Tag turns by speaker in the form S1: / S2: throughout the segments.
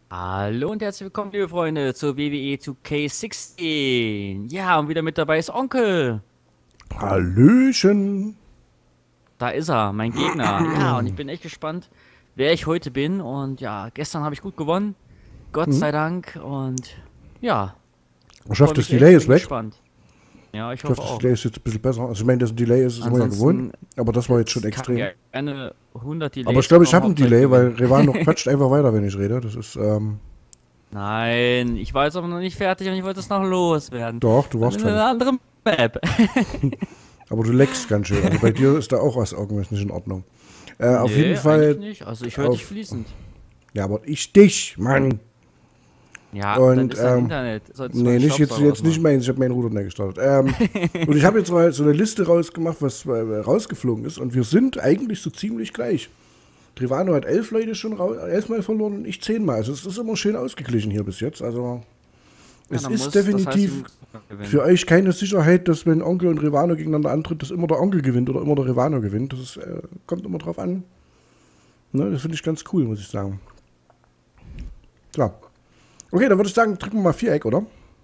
S1: Hallo und herzlich willkommen, liebe Freunde, zur WWE 2K16. Ja, und wieder mit dabei ist Onkel.
S2: Hallöchen.
S1: Da ist er, mein Gegner. Ja, und ich bin echt gespannt, wer ich heute bin. Und ja, gestern habe ich gut gewonnen. Gott sei Dank. Und ja,
S2: Ich
S1: freue
S2: hoffe, das
S1: mich echt,
S2: Delay ist
S1: bin
S2: weg.
S1: gespannt. Ja, ich
S2: Ich
S1: hoffe
S2: hoffe, das
S1: auch.
S2: Delay ist jetzt ein bisschen besser. Also ich meine, das Delay ist immer ja gewohnt,
S1: Ansonsten
S2: aber das war jetzt schon
S1: kann
S2: extrem.
S1: gerne 100
S2: Aber ich
S1: Delays
S2: glaube, ich
S1: kommen,
S2: habe ein
S1: Hauptsache ich
S2: Delay, weil
S1: gewinne.
S2: Revano quatscht einfach weiter, wenn ich rede. Das ist,
S1: Nein, ich war jetzt aber noch nicht fertig und ich wollte es noch loswerden.
S2: doch, du
S1: Dann
S2: warst
S1: in einer
S2: fertig.
S1: anderen Map.
S2: Aber du leckst ganz schön. Also bei dir ist da auch was irgendwas nicht in Ordnung. Auf jeden
S1: Nee, eigentlich
S2: Fall
S1: nicht. Also ich höre dich fließend.
S2: ja, aber ich dich, Mann.
S1: Ja, dann
S2: Und,
S1: ist dein Internet. Solltest du mal
S2: nee,
S1: den
S2: nicht jetzt,
S1: Staubsauger
S2: jetzt nicht
S1: ausmachen.
S2: meins, ich habe meinen Router nicht gestartet. Und ich habe jetzt mal so eine Liste rausgemacht, was rausgeflogen ist. Und wir sind eigentlich so ziemlich gleich. Trivano hat 11 Leute schon 11 Mal verloren und ich 10 Mal. Also es ist immer schön ausgeglichen hier bis jetzt. Also
S1: Ja,
S2: es
S1: dann
S2: ist
S1: muss, das heißt,
S2: definitiv
S1: wir müssen gewinnen.
S2: für euch keine Sicherheit, dass wenn Onkel und Rivano gegeneinander antritt, dass immer der Onkel gewinnt oder immer der Rivano gewinnt. Das ist, kommt immer drauf an. Ne, das finde ich ganz cool, muss ich sagen. So. Okay, dann würde ich sagen, drücken wir mal Viereck, oder?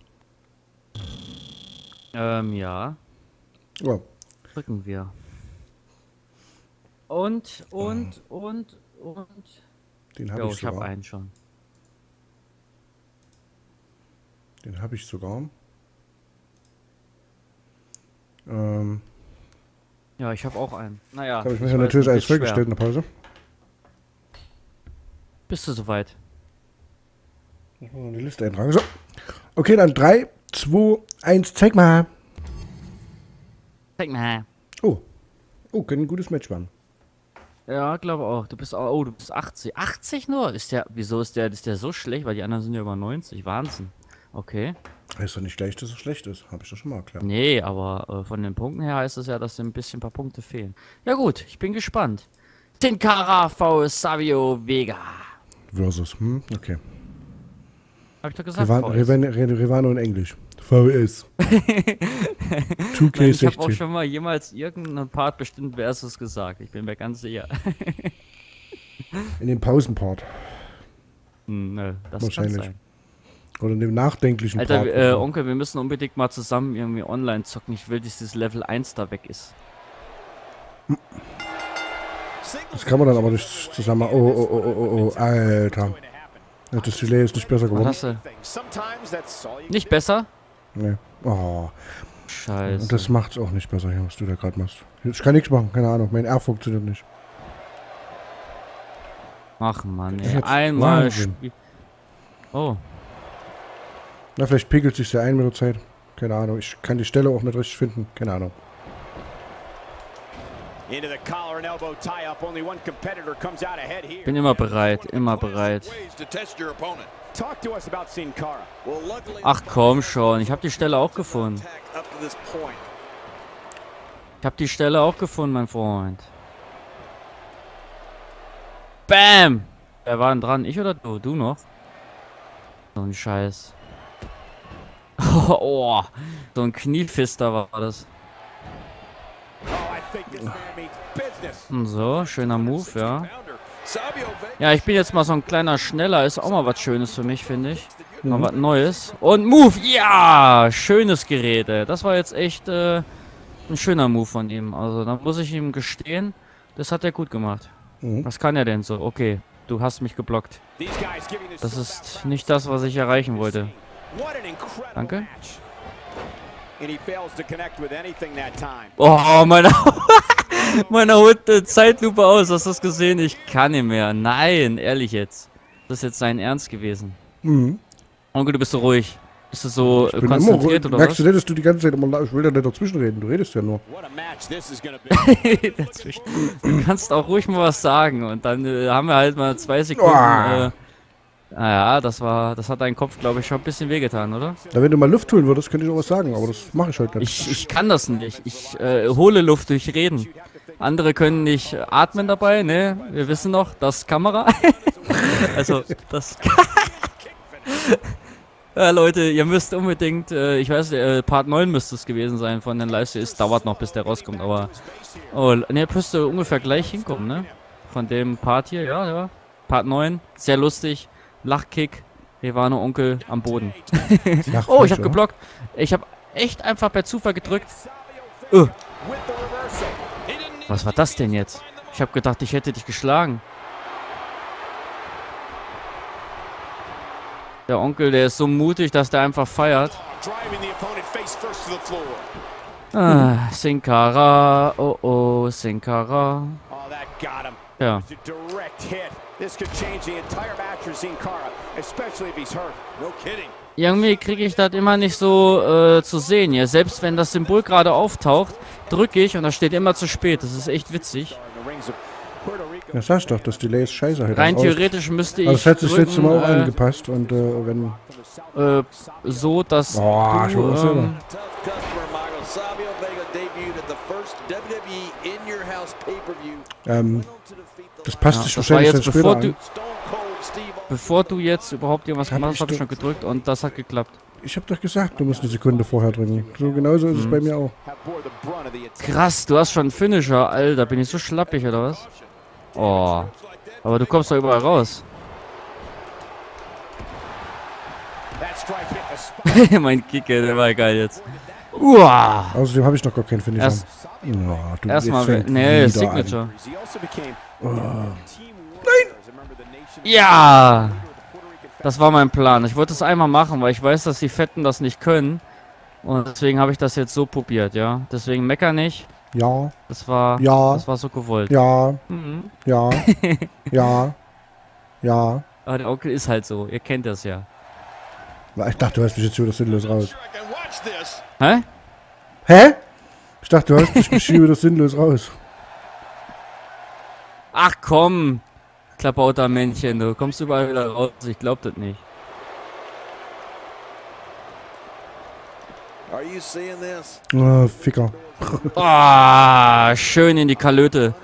S1: Ja,
S2: Ja.
S1: drücken wir. Und.
S2: Den habe
S1: Jo,
S2: ich
S1: ich habe
S2: sogar.
S1: einen schon.
S2: Den habe ich sogar. Ähm,
S1: Ja, ich habe auch einen. Naja,
S2: habe ich mir
S1: ich
S2: ja
S1: weiß
S2: natürlich
S1: nicht,
S2: alles
S1: wird schwer.
S2: vorgestellt in der Pause.
S1: Bist du soweit?
S2: Ich muss noch die Liste eintragen. So. Okay, dann 3, 2, 1, zeig mal.
S1: Zeig mal.
S2: Oh. Oh, könnte ein gutes Match werden.
S1: Ja, glaube auch. Du bist du bist 80. 80 nur? Wieso ist der so schlecht? Weil die anderen sind ja über 90. Wahnsinn. Okay.
S2: Heißt doch nicht gleich, dass er schlecht ist. Habe ich doch schon mal erklärt.
S1: Nee, aber von den Punkten her heißt es ja, dass dir ein paar Punkte fehlen. Ja gut, ich bin gespannt. Sin Cara vs Savio Vega.
S2: Versus. Okay.
S1: Hab ich doch gesagt, VS.
S2: Revano in Englisch. VS.
S1: Nein, ich habe auch
S2: 2K16.
S1: schon mal jemals irgendeinen Part bestimmt Versus gesagt. Ich bin mir ganz sicher.
S2: In dem Pausenpart.
S1: Nö, das kann
S2: Wahrscheinlich.
S1: sein.
S2: Oder in dem nachdenklichen
S1: Alter,
S2: Part.
S1: Onkel, wir müssen unbedingt mal zusammen irgendwie online zocken. Ich will, dass dieses Level 1 da weg ist.
S2: Das kann man dann aber nicht zusammen. Oh, Alter. Das Delay ist nicht besser
S1: Was
S2: geworden.
S1: hast du? Nicht besser?
S2: Nee. Oh.
S1: Scheiße.
S2: Und das macht's auch nicht besser hier, was du da gerade machst. Ich kann nichts machen, keine Ahnung. Mein R funktioniert nicht.
S1: Ach man,
S2: Das ist
S1: ey.
S2: jetzt
S1: Einmal
S2: Wahnsinn.
S1: Oh.
S2: Na, vielleicht pegelt sich ein mit der Zeit. Keine Ahnung. Ich kann die Stelle auch nicht richtig finden. Keine Ahnung.
S1: Bin immer bereit, immer bereit. Ach komm schon, ich habe die Stelle auch gefunden. Ich habe die Stelle auch gefunden, mein Freund. Bam! Wer war denn dran? Ich oder du? Du noch? So ein Scheiß. Oh, so ein Kniefister war das. Und so, schöner Move, ja. Ja, ich bin jetzt mal so ein kleiner Schneller. Ist auch mal was Schönes für mich, finde ich. Mal was Neues. Und Move, ja! Schönes Gerät, ey. Das war jetzt echt ein schöner Move von ihm. Also, da muss ich ihm gestehen, das hat er gut gemacht. Was kann er denn so? Okay, du hast mich geblockt. Das ist nicht das, was ich erreichen wollte. Danke. Oh, meine holt Zeitlupe aus. Hast du das gesehen? Ich kann nicht mehr. Nein, ehrlich jetzt. Das ist jetzt sein Ernst gewesen. Onkel, du bist so ruhig. Bist du so
S2: Ich bin
S1: konzentriert
S2: immer,
S1: oder
S2: merkst du nicht, dass du die ganze Zeit immer, ich will da nicht dazwischen reden, du redest ja nur.
S1: was? Dazwischen. Du kannst auch ruhig mal was sagen. Und dann haben wir halt mal 2 Sekunden. Naja, das hat deinen Kopf, glaube ich, schon ein bisschen wehgetan, oder?
S2: Da wenn du mal Luft holen würdest, könnte ich auch was sagen, aber das mache ich halt nicht.
S1: Ich kann das nicht. Ich hole Luft durch Reden. Andere können nicht atmen dabei, ne? Wir wissen noch, das Kamera. Also, das... Ja, Leute, ihr müsst unbedingt, ich weiß, Part 9 müsste es gewesen sein von den Livestreams. Es dauert noch, bis der rauskommt, aber... Oh, ne, müsste ungefähr gleich hinkommen, ne? Von dem Part hier, ja. Part 9, sehr lustig. Lachkick. Rivano Onkel am Boden.
S2: Lachfleisch,
S1: Oh, ich habe
S2: oder?
S1: geblockt. Ich habe echt einfach per Zufall gedrückt. Was war das denn jetzt? Ich habe gedacht, ich hätte dich geschlagen. Der Onkel, der ist so mutig, dass der einfach feiert. Ah, Sin Cara. Oh, oh, Sin Cara. Ja. Irgendwie kriege ich das immer nicht so zu sehen hier. Selbst wenn das Symbol gerade auftaucht, drücke ich und da steht immer zu spät. Das ist echt witzig.
S2: Das sagst doch, das Delay ist scheiße. Halt
S1: Rein theoretisch müsste ich
S2: aber das hat sich
S1: drücken,
S2: letztes Mal auch angepasst und wenn...
S1: so, dass
S2: Boah, ich wollte was sagen. Das passt sich
S1: das war
S2: wahrscheinlich
S1: jetzt,
S2: dann später an.
S1: bevor du jetzt überhaupt irgendwas gemacht hast, habe ich schon gedrückt und das hat geklappt.
S2: Ich habe doch gesagt, du musst eine Sekunde vorher drücken. So genauso ist es bei mir auch.
S1: Krass, du hast schon einen Finisher, Alter. Bin ich so schlappig, oder was? Oh. Aber du kommst doch überall raus. Mein Kicker, der war geil jetzt. Uah.
S2: Außerdem habe ich noch gar keinen Finisher.
S1: Erstmal, nee, Signature. Oh. Nein! Ja! Das war mein Plan. Ich wollte es einmal machen, weil ich weiß, dass die Fetten das nicht können. Und deswegen habe ich das jetzt so probiert, ja. Deswegen mecker nicht.
S2: Ja.
S1: Das war so gewollt.
S2: Ja.
S1: Mhm.
S2: Ja. Ja. Ja.
S1: Aber der Onkel ist halt so. Ihr kennt das ja.
S2: Ich dachte, du hast mich jetzt wieder sinnlos raus.
S1: Hä?
S2: Hä? Ich dachte, du hast mich hier wieder sinnlos raus.
S1: Ach komm. Klappauter Männchen, du kommst überall wieder raus. Ich glaub das nicht.
S2: Oh, Ficker.
S1: Ah, schön in die Kalöte.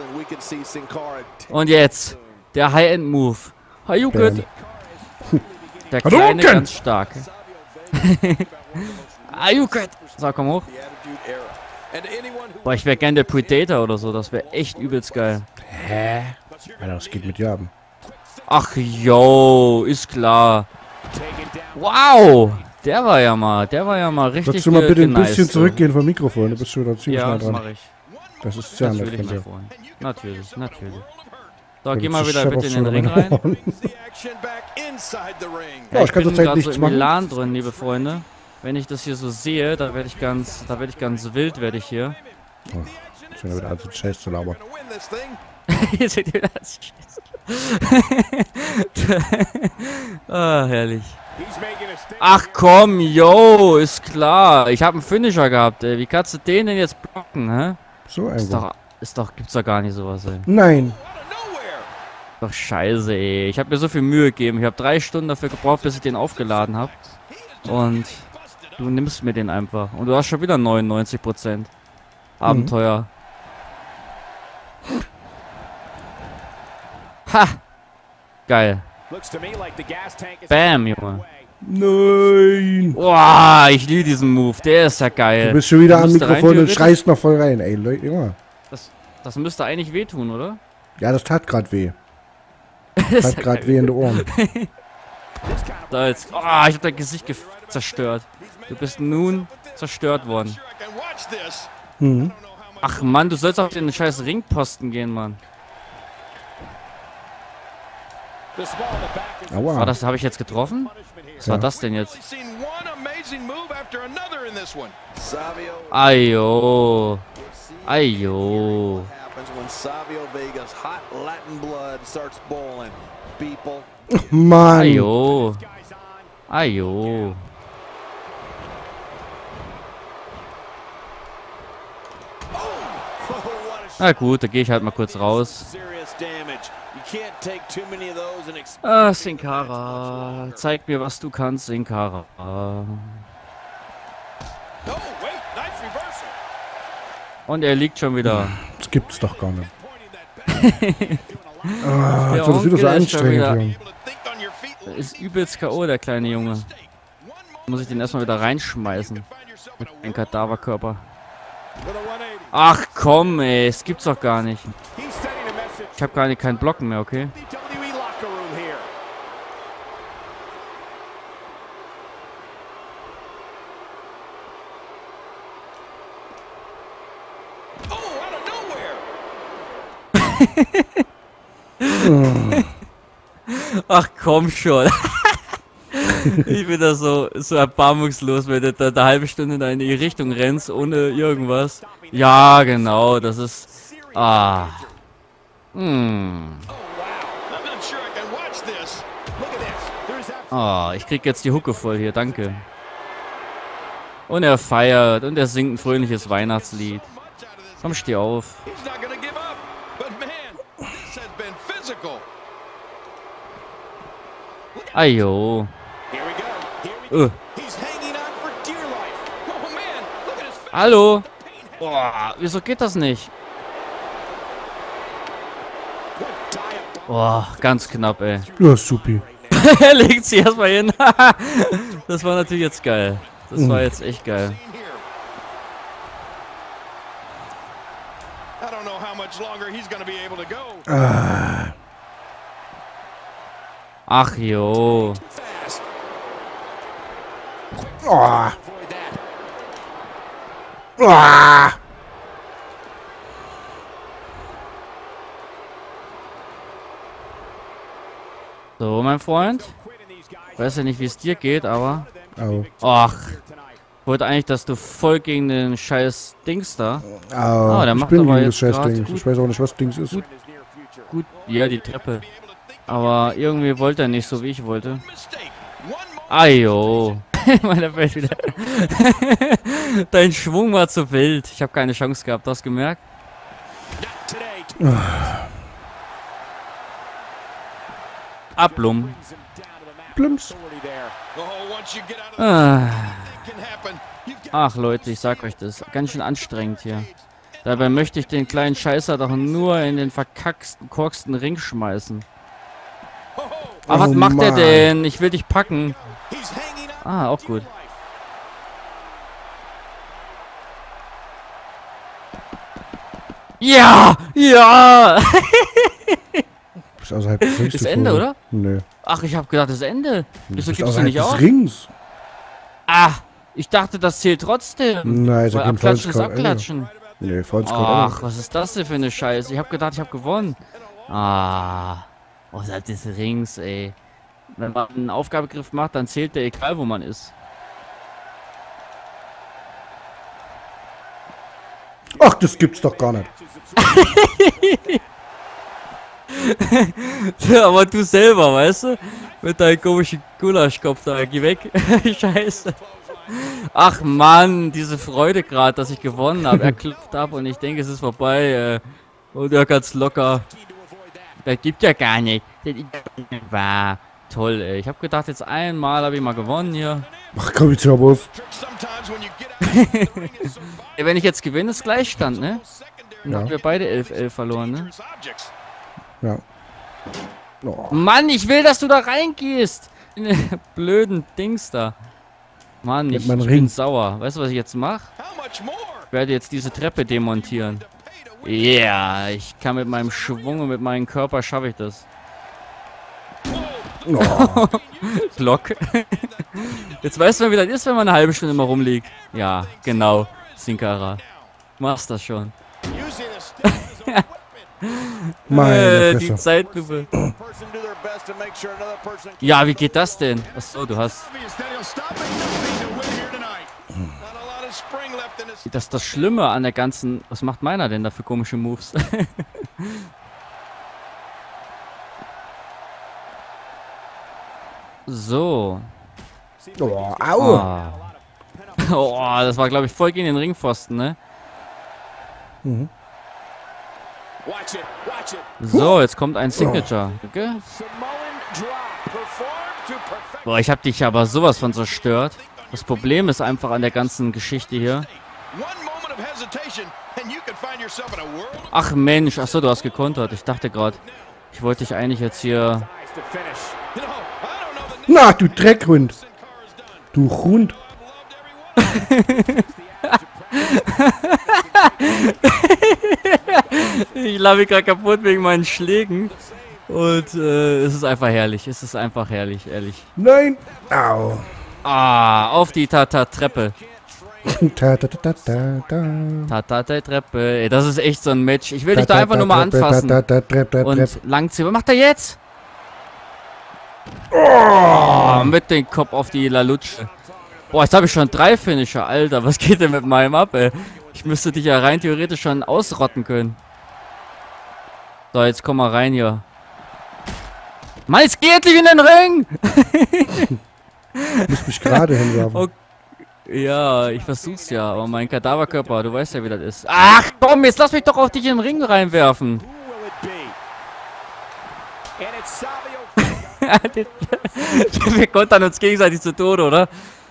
S1: Und jetzt der High-End-Move. Hayuket. Der kleine, ganz stark. Hayuket. So, komm hoch. Boah, ich wäre gern der Predator oder so. Das wäre echt übelst geil.
S2: Hä? Alter, das geht mit Jaben.
S1: Ach, yo, ist klar. Wow. Der war ja mal richtig.
S2: Würdest du mal bitte ein bisschen
S1: so.
S2: zurückgehen vom Mikrofon? Du bist schon da ziemlich nah
S1: Ja,
S2: dran.
S1: das mache ich.
S2: Das ist sehr nett
S1: Natürlich,
S2: von dir.
S1: Natürlich, natürlich. So,
S2: Ja,
S1: geh
S2: das
S1: mal
S2: ist
S1: wieder bitte in den
S2: schon
S1: Ring
S2: meine
S1: rein.
S2: Ohren.
S1: Ja,
S2: ich
S1: ich
S2: kann
S1: bin
S2: zurzeit
S1: gerade
S2: nichts
S1: so im
S2: machen.
S1: Elan drin, liebe Freunde. Wenn ich das hier so sehe, da werde ich ganz wild, werde ich hier.
S2: Oh, jetzt wieder also Scheiß zu labern.
S1: Hier seht ihr das. Ah, herrlich. Ach komm, yo, ist klar. Ich habe einen Finisher gehabt, ey. Wie kannst du den denn jetzt blocken, hä?
S2: So einfach.
S1: Gibt's doch gar nicht sowas, ey.
S2: Nein.
S1: Doch scheiße, ey. Ich habe mir so viel Mühe gegeben. Ich habe 3 Stunden dafür gebraucht, bis ich den aufgeladen habe. Und du nimmst mir den einfach. Und du hast schon wieder 99%. Abenteuer. Ha! Geil. Bam, Junge.
S2: Nein.
S1: Boah, ich liebe diesen Move. Der ist ja geil.
S2: Du bist schon wieder am
S1: Müsste rein
S2: Mikrofon und
S1: theoretisch-
S2: schreist noch voll rein. Ey, Leute, Junge.
S1: Das müsste eigentlich wehtun, oder?
S2: Ja, das tat gerade weh. Tat gerade weh in den Ohren.
S1: Da jetzt. Oh, ich hab dein Gesicht zerstört. Du bist nun zerstört worden.
S2: Mhm.
S1: Ach Mann, du sollst auf den scheiß Ringposten gehen, Mann.
S2: Aua.
S1: War das, habe ich jetzt getroffen? Was war das denn jetzt? Ayo. Ayo.
S2: Mann.
S1: Ayo. Ayo. Na gut, da gehe ich halt mal kurz raus. Ah, Sin Cara. Zeig mir, was du kannst, Sin Cara. Und er liegt schon wieder.
S2: Das gibt's doch gar nicht. Jetzt wird es wieder so anstrengend, Junge.
S1: Ist übelst K.O., der kleine Junge. Muss ich den erstmal wieder reinschmeißen. Mit dem Kadaverkörper. Ach komm, ey. Es gibt's doch gar nicht. Ich habe gar nicht keinen Blocken mehr, okay? Ach komm schon. Ich bin da so erbarmungslos, wenn du da eine halbe Stunde in eine Richtung rennst, ohne irgendwas. Ja, genau, das ist... Ah. Oh, ich krieg jetzt die Hucke voll hier, danke. Und er feiert und er singt ein fröhliches Weihnachtslied. Komm, steh auf. Ajo. Hallo? Boah, wieso geht das nicht? Boah, ganz knapp, ey.
S2: Ja, supi.
S1: Er legt sie erstmal hin. Das war natürlich jetzt geil. Das war jetzt echt geil. Ach jo.
S2: Oh. Oh.
S1: So, mein Freund. Ich weiß ja nicht, wie es dir geht, aber...
S2: Au.
S1: Ach. Ich wollte eigentlich, dass du voll gegen den scheiß Dings da...
S2: Au.
S1: Der
S2: Ich
S1: macht
S2: bin
S1: aber
S2: gegen das
S1: jetzt
S2: scheiß Ding.
S1: gut.
S2: Ich weiß auch nicht, was Dings ist.
S1: Gut, ja, die Treppe. Aber irgendwie wollte er nicht so, wie ich wollte. Ajo. Meiner Welt wieder. Dein Schwung war zu wild. Ich habe keine Chance gehabt, hast du gemerkt? Ablum.
S2: Plumps.
S1: Ach Leute, ich sag euch das. Ganz schön anstrengend hier. Dabei möchte ich den kleinen Scheißer doch nur in den verkacksten, korksten Ring schmeißen. Aber was macht er denn? Ich will dich packen. Ah, auch gut. Ja! Ja!
S2: Bist außerhalb des Rings.
S1: Ist Ende, oder?
S2: Nee.
S1: Ach, ich habe gedacht, das ist Ende. Wieso gibst du nicht
S2: des
S1: auf?
S2: Rings.
S1: Ah, ich dachte, das zählt trotzdem.
S2: Nein, ist ja
S1: Weil
S2: kein
S1: abklatschen ist
S2: Foulscore.
S1: abklatschen.
S2: Nee, Foulscore.
S1: Ach, was ist das denn für eine Scheiße? Ich habe gedacht, ich habe gewonnen. Ah, außerhalb des Rings, ey. Wenn man einen Aufgabegriff macht, dann zählt der egal, wo man ist.
S2: Ach, das gibt's doch gar nicht.
S1: Ja, aber du selber, weißt du? Mit deinem komischen Gulaschkopf da, geh weg. Scheiße. Ach Mann, diese Freude gerade, dass ich gewonnen habe. Er klopft ab und ich denke, es ist vorbei. Und er ganz locker. Das gibt ja gar nicht. Das war toll, ey. Ich habe gedacht, jetzt einmal habe ich mal gewonnen hier.
S2: Ach komm, jetzt hör auf.
S1: Ja, wenn ich jetzt gewinne, ist Gleichstand, ne? Dann haben wir beide 11-11 verloren, ne?
S2: Ja. Oh.
S1: Mann, ich will, dass du da reingehst. In den blöden Dings da. Mann, ich bin sauer. Weißt du, was ich jetzt mache? Ich werde jetzt diese Treppe demontieren. Ja, yeah, ich kann mit meinem Schwung und mit meinem Körper schaffe ich das.
S2: Oh.
S1: Block. Jetzt weißt du, wie das ist, wenn man eine halbe Stunde immer rumliegt. Ja, genau. Sinkara. Du machst das schon.
S2: Meine
S1: die Zeitlupe. Ja, wie geht das denn? Achso, du hast... Das ist das Schlimme an der ganzen... Was macht meiner denn da für komische Moves? So.
S2: Oh, au.
S1: Oh, das war, glaube ich, voll gegen den Ringpfosten, ne?
S2: Mhm.
S1: So, jetzt kommt ein Signature. Okay. Boah, ich hab dich aber sowas von zerstört. Das Problem ist einfach an der ganzen Geschichte hier. Ach Mensch, achso, du hast gekontert. Ich dachte gerade, ich wollte dich eigentlich jetzt hier...
S2: Na, du Dreckhund. Du Hund.
S1: Ich lache mich gerade kaputt wegen meinen Schlägen. Und es ist einfach herrlich. Es ist einfach herrlich, ehrlich.
S2: Nein. Au.
S1: Ah, auf die Treppe. Treppe. Ey, das ist echt so ein Match. Ich will dich da einfach nur mal anfassen. Und langziehen. Was macht er jetzt? Oh, mit dem Kopf auf die Lalutsche. Boah, jetzt habe ich schon 3 Finisher. Alter, was geht denn mit meinem ab, ey? Ich müsste dich ja rein theoretisch schon ausrotten können. So, jetzt komm mal rein hier. Mann, jetzt geh endlich in den Ring!
S2: Ich muss mich gerade hinwerfen.
S1: Okay. Ja, ich versuch's ja, aber mein Kadaverkörper, du weißt ja, wie das ist. Ach komm, jetzt lass mich doch auf dich im Ring reinwerfen. Wir kontern uns gegenseitig zu Tode, oder?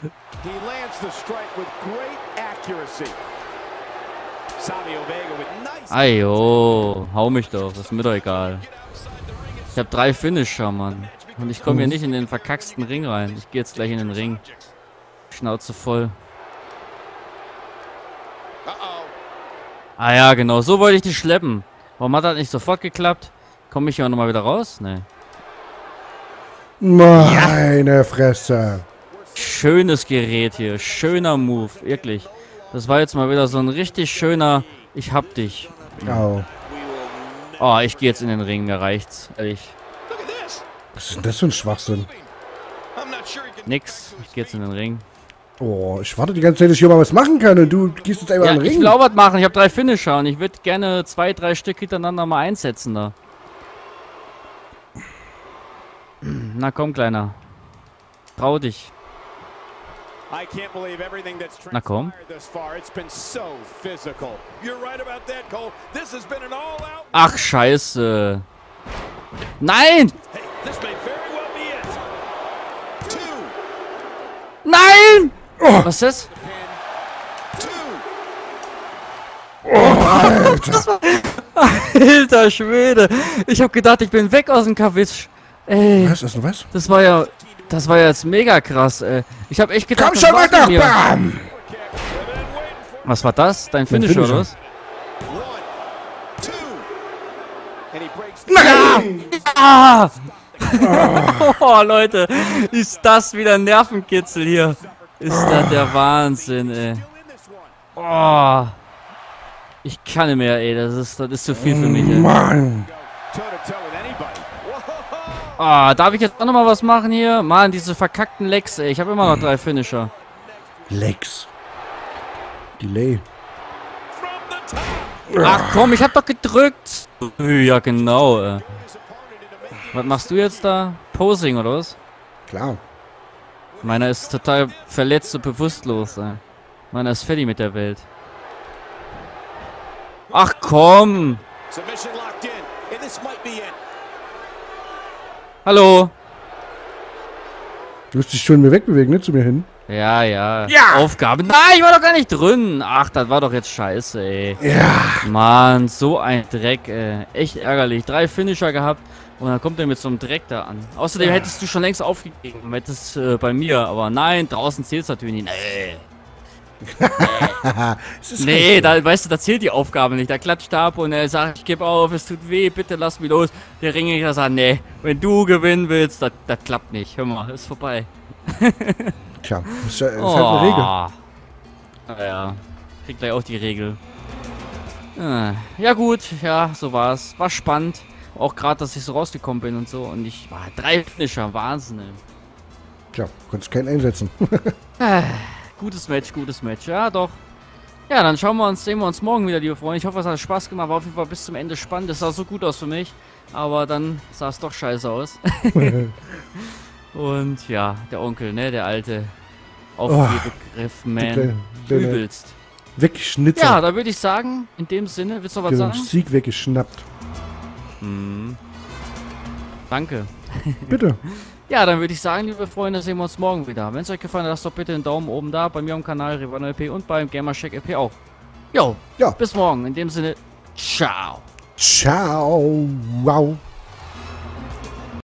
S1: Ajo, hau mich doch, das ist mir doch egal. Ich habe 3 Finisher, Mann. Und ich komme hier nicht in den verkacksten Ring rein. Ich gehe jetzt gleich in den Ring. Schnauze voll. Ah ja, genau. So wollte ich die schleppen. Warum hat das nicht sofort geklappt? Komme ich hier auch nochmal wieder raus? Nee.
S2: Meine Fresse.
S1: Schönes Gerät hier. Schöner Move. Wirklich. Das war jetzt mal wieder so ein richtig schöner... Ich hab dich.
S2: Au.
S1: Oh, ich gehe jetzt in den Ring. Mir reicht's. Ehrlich.
S2: Was ist denn das für ein Schwachsinn?
S1: Nix. Ich gehe jetzt in den Ring.
S2: Oh, ich warte die ganze Zeit, dass ich hier mal was machen kann und du gehst jetzt einfach in den Ring.
S1: Ich will auch was machen. Ich habe 3 Finisher und ich würde gerne 2, 3 Stück hintereinander mal einsetzen da. Na komm, Kleiner. Trau dich. Na komm. Ach, scheiße. Nein! Nein! Oh. Was ist das?
S2: Oh, Alter.
S1: Alter Schwede. Ich hab gedacht, ich bin weg aus dem Kavisch. Ey.
S2: Was ist denn was?
S1: Das war ja jetzt mega krass, ey. Ich hab echt gedacht,
S2: komm schon weiter! Bam!
S1: Was war das? Dein Finisher, oder was?
S2: Nein!
S1: Ah! Oh, Leute, ist das wieder ein Nervenkitzel hier. Ist das der Wahnsinn, ey. Oh. Ich kann nicht mehr, ey. Das ist zu viel für mich, ey.
S2: Mann!
S1: Ah, darf ich jetzt auch nochmal was machen hier? Mann, diese verkackten Legs, ey. Ich habe immer noch 3 Finisher.
S2: Legs. Delay.
S1: Ach komm, ich hab doch gedrückt. Ja, genau, ey. Was machst du jetzt da? Posing, oder was?
S2: Klar.
S1: Meiner ist total verletzt und bewusstlos, ey. Meiner ist fertig mit der Welt. Ach komm! Hallo!
S2: Du musst dich schon mir wegbewegen, ne? Zu mir hin.
S1: Ja, ja.
S2: Ja!
S1: Aufgabe. Nein, ich war doch gar nicht drin. Ach, das war doch jetzt scheiße, ey.
S2: Ja!
S1: Mann, so ein Dreck, ey. Echt ärgerlich. 3 Finisher gehabt und dann kommt er mit so einem Dreck da an. Außerdem hättest du schon längst aufgegeben. Hättest bei mir. Aber nein, draußen zählt es natürlich nicht. Nee. Nee, da, weißt du, da zählt die Aufgabe nicht. Da klatscht er ab und er sagt, ich gebe auf, es tut weh, bitte lass mich los. Der Ringrichter sagt, nee, wenn du gewinnen willst, das klappt nicht. Hör mal, ist vorbei.
S2: Tja, ist halt eine Regel.
S1: Ja, krieg gleich auch die Regel. Ja gut, ja, so war's. War spannend. Auch gerade, dass ich so rausgekommen bin und so. Und ich war 3 Finisher, Wahnsinn, ey.
S2: Tja, konntest keinen einsetzen.
S1: Gutes Match, ja doch. Ja, dann sehen wir uns morgen wieder, liebe Freunde. Ich hoffe, es hat Spaß gemacht. War auf jeden Fall bis zum Ende spannend. Das sah so gut aus für mich. Aber dann sah es doch scheiße aus. Und ja, der Onkel, ne, der alte aufgegriffen, man. Übelst.
S2: Weggeschnitten.
S1: Ja, da würde ich sagen, in dem Sinne, willst du noch was sagen?
S2: Sieg weggeschnappt.
S1: Danke.
S2: Bitte.
S1: Ja, dann würde ich sagen, liebe Freunde, sehen wir uns morgen wieder. Wenn es euch gefallen hat, lasst doch bitte einen Daumen oben da, bei mir am Kanal ReVano-LP und beim Gamershake LP auch. Jo,
S2: ja.
S1: Bis morgen. In dem Sinne, ciao.
S2: Ciao. Wow.